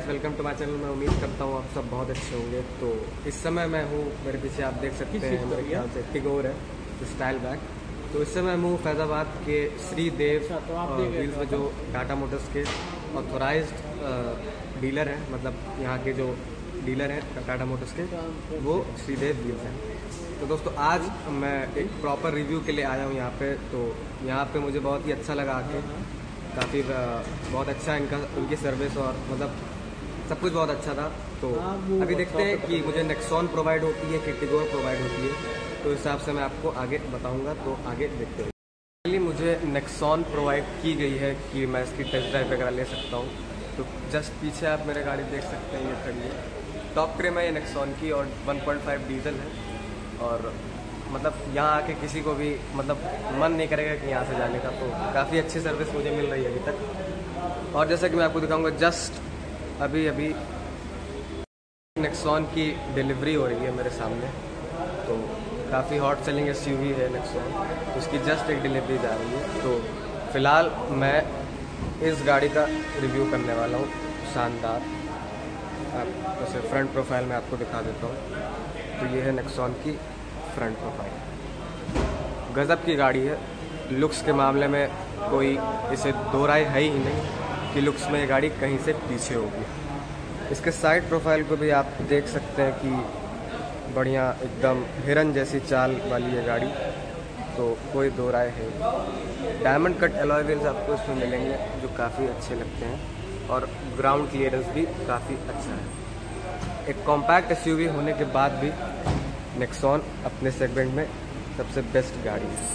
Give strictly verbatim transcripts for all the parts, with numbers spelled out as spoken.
Guys, welcome to my channel. मैं उम्मीद करता हूँ आप सब बहुत अच्छे होंगे। तो इस समय मैं हूँ, मेरे पीछे आप देख सकते हैं, मेरे ख्याल से टिगोर है स्टाइल बैग। तो इस समय मैं हूँ फैज़ाबाद के श्रीदेव व्हील्स में, जो टाटा मोटर्स के ऑथोराइज्ड डीलर हैं, मतलब यहाँ के जो डीलर हैं टाटा मोटर्स के, वो श्रीदेव व्हील्स हैं। तो दोस्तों, आज मैं एक प्रॉपर रिव्यू के लिए आया हूँ यहाँ पे। तो यहाँ पे मुझे बहुत ही अच्छा लगा आके, काफ़ी बहुत अच्छा इनका उनकी सर्विस और मतलब सब कुछ बहुत अच्छा था। तो अभी देखते हैं कि मुझे नेक्सॉन प्रोवाइड होती है कि टिगोर प्रोवाइड होती है, तो इस हिसाब से मैं आपको आगे बताऊंगा। तो आगे देखते हैं। पहले मुझे नेक्सॉन प्रोवाइड की गई है कि मैं इसकी टेस्ट ड्राइव वगैरह ले सकता हूँ। तो जस्ट पीछे आप मेरे गाड़ी देख सकते हैं, ये खड़ी है टॉप ट्रिम है ये नेक्सॉन की, और वन पॉइंट फाइव डीजल है। और मतलब यहाँ आके किसी को भी मतलब मन नहीं करेगा कि यहाँ से जाने का। तो काफ़ी अच्छी सर्विस मुझे मिल रही है अभी तक। और जैसा कि मैं आपको दिखाऊंगा, जस्ट अभी अभी नेक्सॉन की डिलीवरी हो रही है मेरे सामने। तो काफ़ी हॉट सेलिंग एसयूवी है नेक्सॉन, तो उसकी जस्ट एक डिलीवरी जा रही है। तो फिलहाल मैं इस गाड़ी का रिव्यू करने वाला हूँ। शानदार, आप वैसे फ्रंट प्रोफाइल में आपको दिखा देता हूँ। तो ये है नेक्सॉन की फ्रंट प्रोफाइल। गज़ब की गाड़ी है। लुक्स के मामले में कोई इसे दो राय है ही नहीं कि लुक्स में ये गाड़ी कहीं से पीछे होगी। इसके साइड प्रोफाइल को भी आप देख सकते हैं कि बढ़िया एकदम हिरन जैसी चाल वाली है गाड़ी, तो कोई दो राय है। डायमंड कट अलॉय व्हील्स आपको इसमें मिलेंगे, जो काफ़ी अच्छे लगते हैं, और ग्राउंड क्लियरेंस भी काफ़ी अच्छा है। एक कॉम्पैक्ट एसयूवी होने के बाद भी नेक्सॉन अपने सेगमेंट में सबसे बेस्ट गाड़ी है।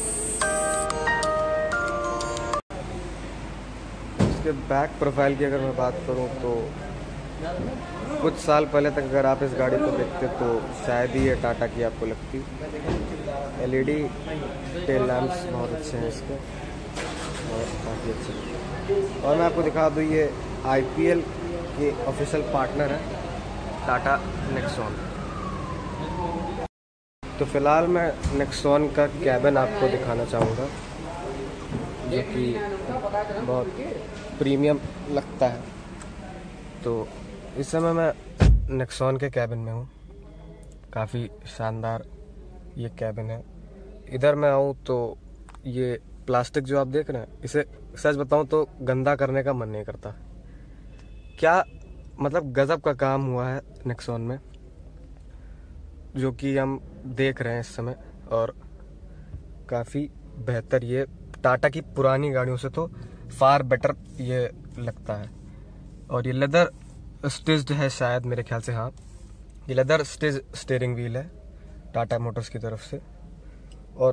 इसके बैक प्रोफाइल की अगर मैं बात करूं, तो कुछ साल पहले तक अगर आप इस गाड़ी को देखते तो शायद ही ये टाटा की आपको लगती। एलईडी टेल लैंप्स बहुत अच्छे हैं इसके, और काफ़ी अच्छे। और मैं आपको दिखा दूँ, ये आईपीएल के ऑफिशियल पार्टनर है टाटा नेक्सॉन। तो फिलहाल मैं नेक्सॉन का कैबिन आपको दिखाना चाहूँगा, जो कि बहुत प्रीमियम लगता है। तो इस समय मैं नेक्सॉन के कैबिन में हूँ। काफ़ी शानदार ये कैबिन है। इधर मैं आऊँ तो ये प्लास्टिक जो आप देख रहे हैं, इसे सच बताऊँ तो गंदा करने का मन नहीं करता। क्या मतलब गजब का काम हुआ है नेक्सॉन में, जो कि हम देख रहे हैं इस समय। और काफ़ी बेहतर, ये टाटा की पुरानी गाड़ियों से तो फार बेटर ये लगता है। और ये लेदर स्टिच्ड है शायद, मेरे ख्याल से। हाँ, ये लेदर स्टिच स्टीयरिंग व्हील है टाटा मोटर्स की तरफ से। और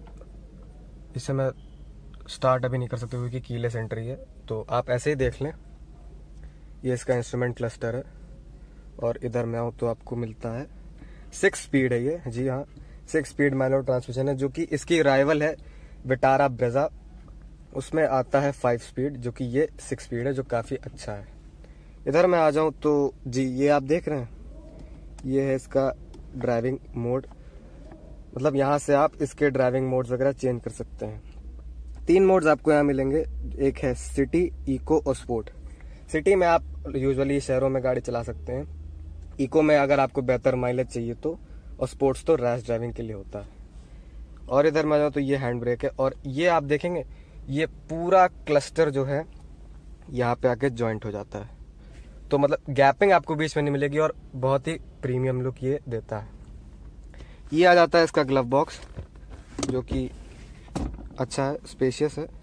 इसे मैं स्टार्ट अभी नहीं कर सकते क्योंकि कीलेस एंट्री है, तो आप ऐसे ही देख लें। ये इसका इंस्ट्रूमेंट क्लस्टर है। और इधर में आऊँ तो आपको मिलता है सिक्स स्पीड है ये, जी हाँ, सिक्स स्पीड मैनुअल ट्रांसमिशन है, जो कि इसकी राइवल है विटारा ब्रेजा। उसमें आता है फाइव स्पीड, जो कि ये सिक्स स्पीड है, जो काफ़ी अच्छा है। इधर मैं आ जाऊँ तो जी, ये आप देख रहे हैं, ये है इसका ड्राइविंग मोड। मतलब यहाँ से आप इसके ड्राइविंग मोड्स वगैरह चेंज कर सकते हैं। तीन मोड्स आपको यहाँ मिलेंगे। एक है सिटी, इको और स्पोर्ट। सिटी में आप यूजुअली शहरों में गाड़ी चला सकते हैं, इको में अगर आपको बेहतर माइलेज चाहिए तो, और स्पोर्ट्स तो रैश ड्राइविंग के लिए होता है। और इधर में जाओ तो ये हैंड ब्रेक है। और ये आप देखेंगे, ये पूरा क्लस्टर जो है यहाँ पे आके जॉइंट हो जाता है, तो मतलब गैपिंग आपको बीच में नहीं मिलेगी, और बहुत ही प्रीमियम लुक ये देता है। ये आ जाता है इसका ग्लव बॉक्स, जो कि अच्छा है, स्पेशियस है।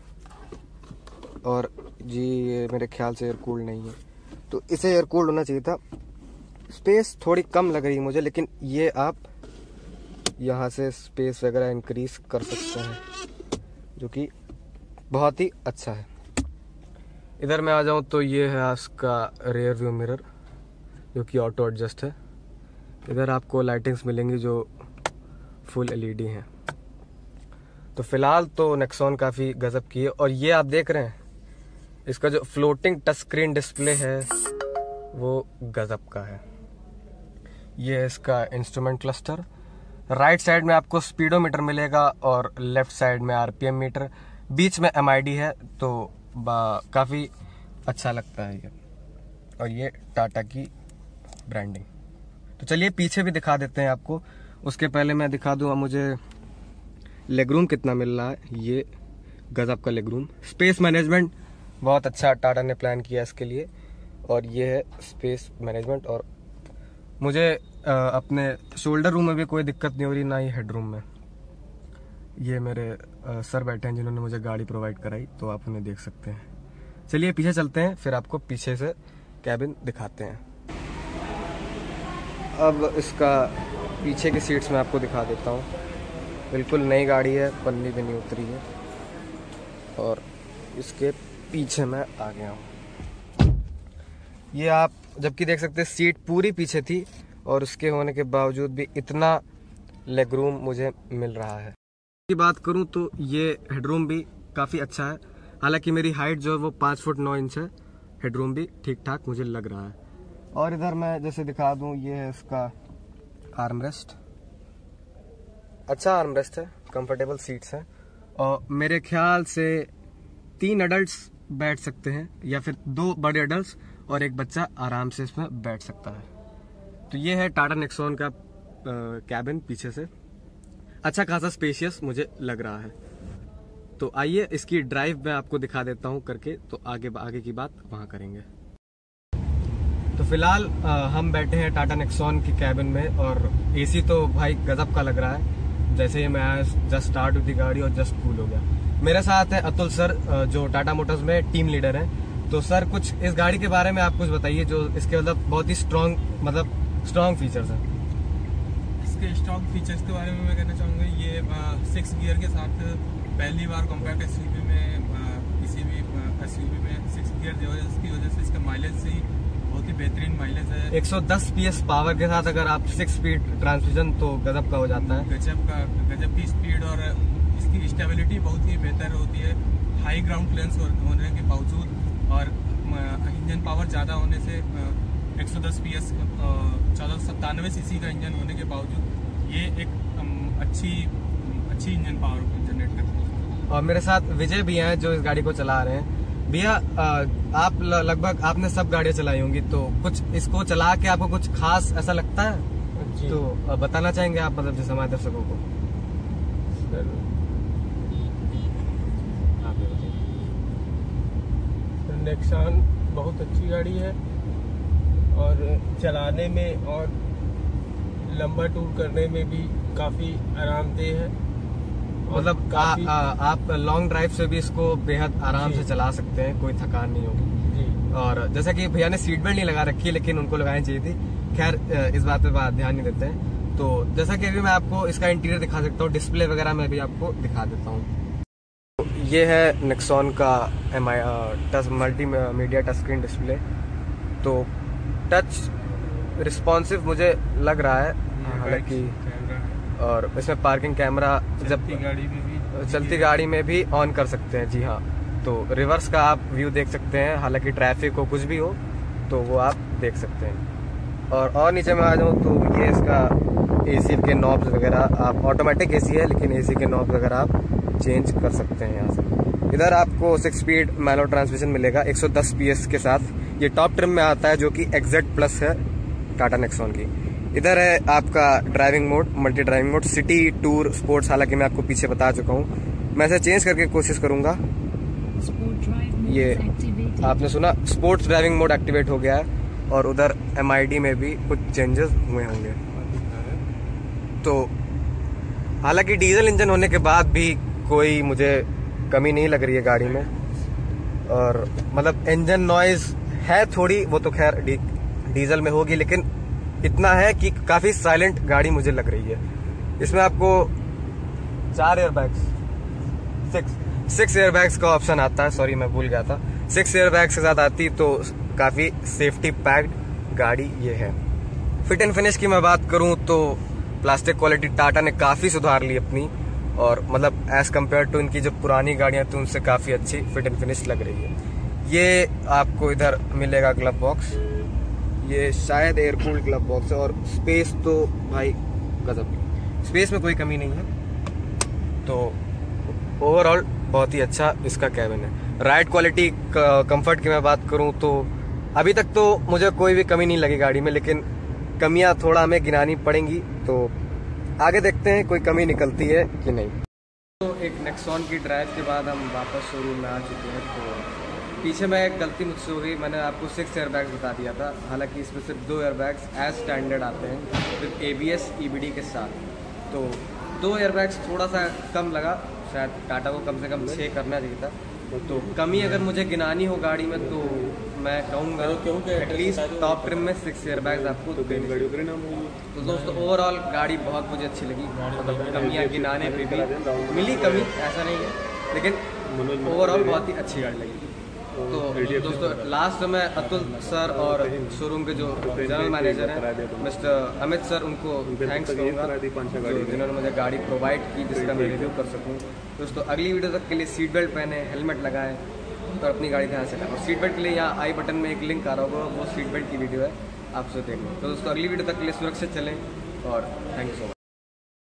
और जी, ये मेरे ख्याल से एयर कूल्ड नहीं है, तो इसे एयर कूल्ड होना चाहिए था। स्पेस थोड़ी कम लग रही है मुझे, लेकिन ये आप यहाँ से स्पेस वगैरह इंक्रीज कर सकते हैं, जो कि बहुत ही अच्छा है। इधर मैं आ जाऊँ तो ये है इसका रेयर व्यू मिरर, जो कि ऑटो एडजस्ट है। इधर आपको लाइटिंग्स मिलेंगी जो फुल एलईडी हैं। तो फिलहाल तो नेक्सॉन काफ़ी गजब की है। और ये आप देख रहे हैं, इसका जो फ्लोटिंग टच स्क्रीन डिस्प्ले है वो गजब का है। ये है इसका इंस्ट्रूमेंट क्लस्टर। राइट साइड में आपको स्पीडोमीटर मिलेगा, और लेफ्ट साइड में आरपीएम मीटर। बीच में एमआईडी है, तो काफ़ी अच्छा लगता है ये। और ये टाटा की ब्रांडिंग। तो चलिए पीछे भी दिखा देते हैं आपको। उसके पहले मैं दिखा दूँ मुझे लेगरूम कितना मिल रहा है। ये गजब का लेगरूम, स्पेस मैनेजमेंट बहुत अच्छा टाटा ने प्लान किया इसके लिए। और ये है स्पेस मैनेजमेंट। और मुझे आ, अपने शोल्डर रूम में भी कोई दिक्कत नहीं हो रही, ना ही हेड रूम में। ये मेरे आ, सर बैठे हैं जिन्होंने मुझे गाड़ी प्रोवाइड कराई, तो आप उन्हें देख सकते हैं। चलिए पीछे चलते हैं, फिर आपको पीछे से कैबिन दिखाते हैं। अब इसका पीछे की सीट्स में आपको दिखा देता हूँ। बिल्कुल नई गाड़ी है, पन्नी भी नहीं उतरी है। और इसके पीछे मैं आ गया हूँ। ये आप जबकि देख सकते हैं सीट पूरी पीछे थी, और उसके होने के बावजूद भी इतना लेगरूम मुझे मिल रहा है। की बात करूं तो ये हेडरूम भी काफ़ी अच्छा है। हालांकि मेरी हाइट जो है वो पाँच फुट नौ इंच है, हेडरूम भी ठीक ठाक मुझे लग रहा है। और इधर मैं जैसे दिखा दूं, ये है इसका आर्मरेस्ट। अच्छा आर्मरेस्ट है, कंफर्टेबल सीट्स हैं। और मेरे ख्याल से तीन अडल्ट्स बैठ सकते हैं, या फिर दो बड़े अडल्ट्स और एक बच्चा आराम से इसमें बैठ सकता है। तो ये है टाटा नेक्सॉन का कैबिन पीछे से। अच्छा खासा स्पेशियस मुझे लग रहा है। तो आइए इसकी ड्राइव मैं आपको दिखा देता हूँ करके, तो आगे आगे की बात वहाँ करेंगे। तो फिलहाल हम बैठे हैं टाटा नेक्सॉन की कैबिन में, और एसी तो भाई गजब का लग रहा है। जैसे ही मैं आया जस्ट स्टार्ट हुई थी गाड़ी और जस्ट कूल हो गया। मेरे साथ है अतुल सर, जो टाटा मोटर्स में टीम लीडर हैं। तो सर कुछ इस गाड़ी के बारे में आप कुछ बताइए, जो इसके मतलब बहुत ही स्ट्रॉन्ग मतलब स्ट्रॉन्ग फीचर्स हैं। इसके स्ट्रॉन्ग फीचर्स के बारे में मैं कहना चाहूँगा, ये सिक्स गियर के साथ पहली बार कॉम्पैक्ट एसयूवी में आ, किसी भी एसयूवी में सिक्स गियर जो है, इसकी वजह से इसका माइलेज से ही बहुत ही बेहतरीन माइलेज है। एक सौ दस पीएस पावर के साथ अगर आप सिक्स स्पीड ट्रांसमिशन, तो गजब का हो जाता है। गजब का गजब की स्पीड, और इसकी स्टेबिलिटी बहुत ही बेहतर होती है हाई ग्राउंड क्लियरेंस होने के बावजूद। और इंजन पावर ज़्यादा होने से एक सौ दस पीएस चौदह सौ सत्तानवे सीसी का इंजन होने के बावजूद ये एक अच्छी अच्छी इंजन पावर जनरेट करती है। और मेरे साथ विजय भी हैं जो इस गाड़ी को चला रहे हैं। भैया आप लगभग आपने सब गाड़ियां चलाई होंगी, तो कुछ इसको चला के आपको कुछ खास ऐसा लगता है जी। तो बताना चाहेंगे आप, मतलब जैसे हमारे दर्शकों को। सर नेक्सॉन बहुत अच्छी गाड़ी है, और चलाने में और लंबा टूर करने में भी काफी आरामदेह है। मतलब आ, आ, आप लॉन्ग ड्राइव से भी इसको बेहद आराम से चला सकते हैं, कोई थकान नहीं होगी जी। और जैसा कि भैया ने सीट बेल्ट नहीं लगा रखी है, लेकिन उनको लगानी चाहिए थी। खैर इस बात पे ध्यान नहीं देते हैं। तो जैसा कि अभी मैं आपको इसका इंटीरियर दिखा सकता हूँ, डिस्प्ले वगैरह मैं भी आपको दिखा देता हूँ। ये है नेक्सॉन का M I touch multi media touch screen display. तो टच रिस्पॉन्सिव मुझे लग रहा है, हालांकि और इसमें पार्किंग कैमरा जब गाड़ी में भी चलती गाड़ी में भी ऑन कर सकते हैं। जी हाँ, तो रिवर्स का आप व्यू देख सकते हैं, हालांकि ट्रैफिक हो कुछ भी हो तो वो आप देख सकते हैं। और और नीचे में आ जाऊँ तो ये इसका एसी के नॉब्स वगैरह, आप ऑटोमेटिक एसी है लेकिन एसी के नॉब्स वगैरह आप चेंज कर सकते हैं यहाँ से। इधर आपको सिक्स स्पीड मैनुअल ट्रांसमिशन मिलेगा एक सौ दस पीएस के साथ। ये टॉप ट्रिम में आता है, जो कि एक्जेड प्लस है टाटा नेक्सॉन की। इधर है आपका driving mode, multi driving mode, city, tour, sports. हालांकि मैं आपको पीछे बता चुका हूँ, मैं इसे चेंज करके कोशिश करूंगा। ये आपने सुना, स्पोर्ट्स ड्राइविंग मोड एक्टिवेट हो गया है। और उधर एम आई डी में भी कुछ चेंजेस हुए होंगे। तो हालांकि डीजल इंजन होने के बाद भी कोई मुझे कमी नहीं लग रही है गाड़ी में। और मतलब इंजन नॉइज है थोड़ी, वो तो खैर डी, डीजल में होगी, लेकिन इतना है कि काफी साइलेंट गाड़ी मुझे लग रही है। इसमें आपको चार एयरबैग्स सिक्स सिक्स एयरबैग्स का ऑप्शन आता है। सॉरी मैं भूल गया था, सिक्स एयरबैग्स के साथ आती, तो काफी सेफ्टी पैक्ड गाड़ी ये है। फिट एंड फिनिश की मैं बात करूं तो प्लास्टिक क्वालिटी टाटा ने काफी सुधार ली अपनी, और मतलब एज कम्पेयर टू इनकी जो पुरानी गाड़ियां थी उनसे काफी अच्छी फिट एंड फिनिश लग रही है। ये आपको इधर मिलेगा ग्लव बॉक्स, ये शायद एयर कूल्ड ग्लव बॉक्स है। और स्पेस तो भाई गजब, स्पेस में कोई कमी नहीं है। तो ओवरऑल बहुत ही अच्छा इसका कैबिन है। राइड क्वालिटी कंफर्ट की मैं बात करूं तो अभी तक तो मुझे कोई भी कमी नहीं लगी गाड़ी में, लेकिन कमियां थोड़ा हमें गिनानी पड़ेंगी, तो आगे देखते हैं कोई कमी निकलती है कि नहीं। तो एक नेक्सॉन की ड्राइव के बाद हम वापस शोरूम में आ चुके हैं। तो पीछे में एक गलती मुझसे हो गई, मैंने आपको सिक्स एयरबैग्स बता दिया था, हालांकि इसमें सिर्फ दो एयरबैग्स एज स्टैंडर्ड आते हैं with A B S E B D के साथ। तो दो एयरबैग्स थोड़ा सा कम लगा, शायद टाटा को कम से कम छः करना चाहिए था। तो कमी अगर मुझे गिनानी हो गाड़ी में तो मैं कहूँगा एटलीस्ट टॉप ट्रिम में सिक्स एयरबैग्स आपको तो देनी चाहिए। तो दोस्तों ओवरऑल गाड़ी बहुत मुझे अच्छी लगी, मतलब कमियाँ गिनाने पे भी मिली कमी, ऐसा नहीं है, लेकिन ओवरऑल बहुत ही अच्छी गाड़ी लगी। तो दोस्तों लास्ट में अतुल सर और शोरूम के जो जनरल मैनेजर हैं मिस्टर अमित सर, उनको थैंक्स करूँगा जो जिन्होंने मुझे गाड़ी प्रोवाइड की जिसका मैं रिव्यू कर सकूँ। दोस्तों अगली वीडियो तक के लिए सीट बेल्ट पहने, हेलमेट लगाएं और अपनी गाड़ी ध्यान से चलाएं। सीट बेल्ट के लिए यहाँ आई बटन में एक लिंक आ रहा होगा, वो सीट बेल्ट की वीडियो है, आप उसे देख लें। तो दोस्तों अगली वीडियो तक के लिए सुरक्षित चलें और थैंक यू सो मच।